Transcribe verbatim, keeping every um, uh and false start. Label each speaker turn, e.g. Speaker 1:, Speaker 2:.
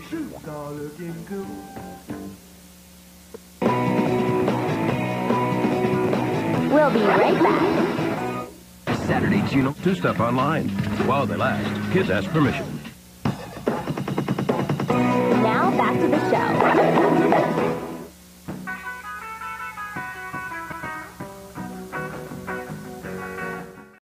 Speaker 1: Shoes are looking cool.
Speaker 2: We'll be right back.
Speaker 3: Saturday, tune up to stuff online. While they last, kids ask permission.